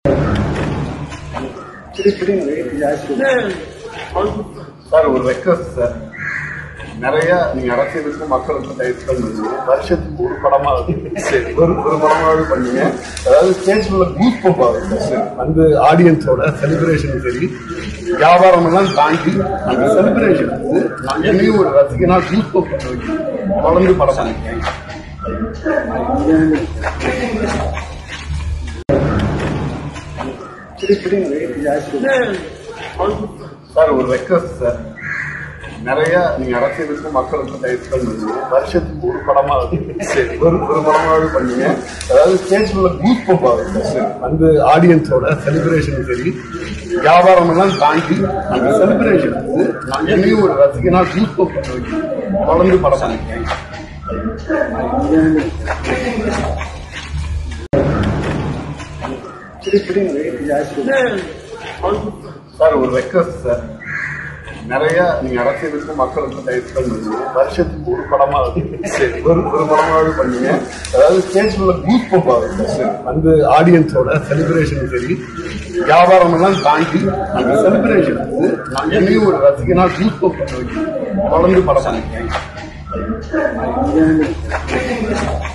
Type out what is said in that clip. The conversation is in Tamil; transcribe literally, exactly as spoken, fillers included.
சார் ஒரு ரெக்வஸ்ட் சார், நிறைய நீங்க அரசியலுக்கும் மக்களுக்கும் டைப் பண்ணுங்க. வருஷத்துக்கு ஒரு படமாவது ஒரு ஒரு படமாவது பண்ணுங்க. அதாவது ஸ்டேஜ்ல பூத் பம்ப் ஆகுது வந்து ஆடியன்ஸோட செலிப்ரேஷன் சரி, வியாபாரம் எல்லாம் தாண்டி அந்த செலிப்ரேஷன் வந்து நான் என்னையும் ஒரு ரசிகனா பூத் பம்ப் பண்ண வைக்கணும். தொடர்ந்து படம் பண்ணிருக்கேன். சார் ஒரு ரெக்வஸ்ட் சார், நிறைய நீங்க அரசியலுக்கும் மக்களுக்கும் டைப் பண்ணுங்க. வருஷத்துக்கு ஒரு படமாவது ஒரு ஒரு படமாவது பண்ணுங்க. அதாவது ஸ்டேஜ்ல பூத் பம்ப் ஆகுது வந்து ஆடியன்ஸோட செலிப்ரேஷன் சரி, வியாபாரம் எல்லாம் தாண்டி அந்த செலிப்ரேஷன் வந்து நான் என்னையும் ஒரு ரசிகனா பூத் பம்ப் பண்ண வைக்கணும். தொடர்ந்து படம் பண்ணிருக்கேன். சார் ஒரு ரெக்வஸ்ட் சார், நிறைய நீங்க அரசியலுக்கும் மக்களுக்கும் டைப் பண்ணுங்க. வருஷத்துக்கு ஒரு படமாவது ஒரு ஒரு படமாவது பண்ணுங்க. அதாவது ஸ்டேஜ்ல பூத் பம்ப் ஆகுது வந்து ஆடியன்ஸோட செலிப்ரேஷன் சரி, வியாபாரம் எல்லாம் தாண்டி அந்த செலிப்ரேஷன் வந்து நான் என்னையும் ஒரு ரசிகனா பூத் பம்ப் பண்ண வைக்கணும். தொடர்ந்து படம் பண்ணிருக்கேன்.